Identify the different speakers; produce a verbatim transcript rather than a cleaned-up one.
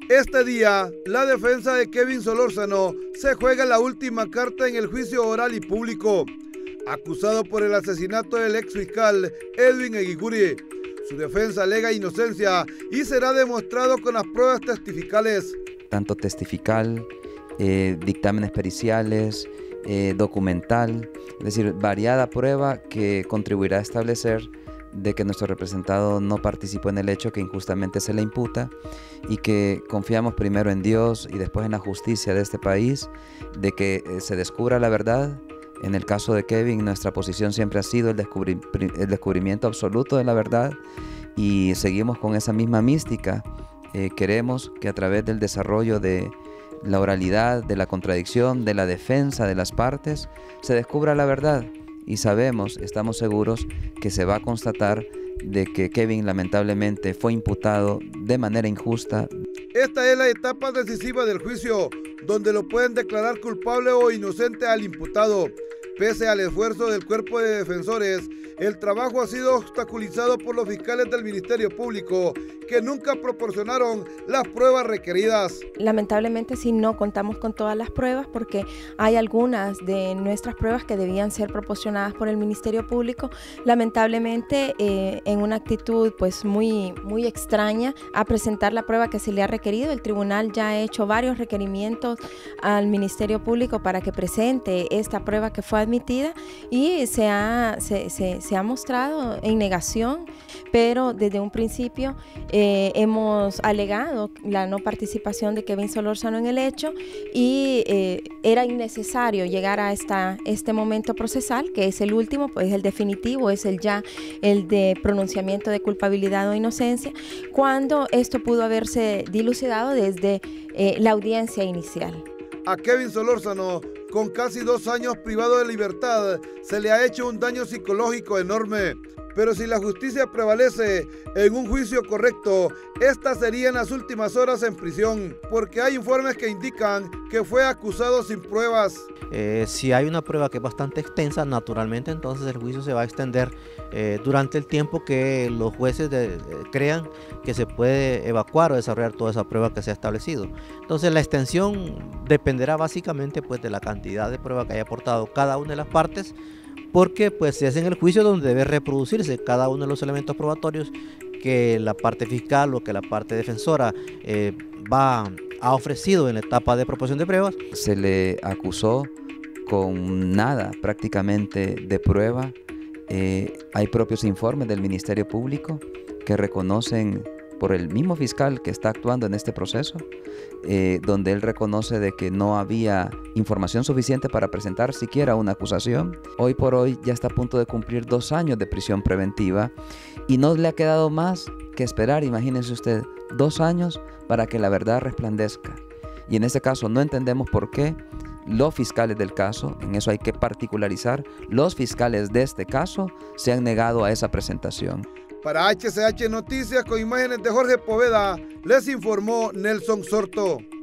Speaker 1: Este día, la defensa de Kevin Solórzano se juega la última carta en el juicio oral y público. Acusado por el asesinato del ex fiscal Edwin Eguiguri, su defensa alega inocencia y será demostrado con las pruebas testificales.
Speaker 2: Tanto testifical, eh, dictámenes periciales, eh, documental, es decir, variada prueba que contribuirá a establecer de que nuestro representado no participó en el hecho que injustamente se le imputa y que confiamos primero en Dios y después en la justicia de este país, de que eh, se descubra la verdad. En el caso de Kevin, nuestra posición siempre ha sido el, descubri el descubrimiento absoluto de la verdad y seguimos con esa misma mística. Eh, queremos que a través del desarrollo de la oralidad, de la contradicción, de la defensa de las partes, se descubra la verdad. Y sabemos, estamos seguros que se va a constatar de que Kevin lamentablemente fue imputado de manera injusta.
Speaker 1: Esta es la etapa decisiva del juicio, donde lo pueden declarar culpable o inocente al imputado. Pese al esfuerzo del cuerpo de defensores, el trabajo ha sido obstaculizado por los fiscales del Ministerio Público, que nunca proporcionaron las pruebas requeridas.
Speaker 3: Lamentablemente sí no contamos con todas las pruebas porque hay algunas de nuestras pruebas que debían ser proporcionadas por el Ministerio Público. Lamentablemente eh, en una actitud pues muy, muy extraña a presentar la prueba que se le ha requerido. El tribunal ya ha hecho varios requerimientos al Ministerio Público para que presente esta prueba que fue admitida y se ha, se, se, se ha mostrado en negación, pero desde un principio eh, hemos alegado la no participación de Kevin Solórzano en el hecho y eh, era innecesario llegar a esta, este momento procesal, que es el último, pues el definitivo, es el ya el de pronunciamiento de culpabilidad o inocencia, cuando esto pudo haberse dilucidado desde eh, la audiencia inicial.
Speaker 1: A Kevin Solórzano, con casi dos años privado de libertad, se le ha hecho un daño psicológico enorme. Pero si la justicia prevalece en un juicio correcto, estas serían las últimas horas en prisión, porque hay informes que indican que fue acusado sin pruebas.
Speaker 4: Eh, si hay una prueba que es bastante extensa, naturalmente entonces el juicio se va a extender eh, durante el tiempo que los jueces de, de, crean que se puede evacuar o desarrollar toda esa prueba que se ha establecido. Entonces la extensión dependerá básicamente pues, de la cantidad de prueba que haya aportado cada una de las partes, porque pues se hace en el juicio donde debe reproducirse cada uno de los elementos probatorios que la parte fiscal o que la parte defensora eh, va ha ofrecido en la etapa de proposición de pruebas.
Speaker 2: Se le acusó con nada prácticamente de prueba. Eh, hay propios informes del Ministerio Público que reconocen por el mismo fiscal que está actuando en este proceso, eh, donde él reconoce de que no había información suficiente para presentar siquiera una acusación. Hoy por hoy ya está a punto de cumplir dos años de prisión preventiva y no le ha quedado más que esperar, imagínense usted, dos años para que la verdad resplandezca. Y en este caso no entendemos por qué los fiscales del caso, en eso hay que particularizar, los fiscales de este caso se han negado a esa presentación.
Speaker 1: Para H C H Noticias, con imágenes de Jorge Poveda, les informó Nelson Sorto.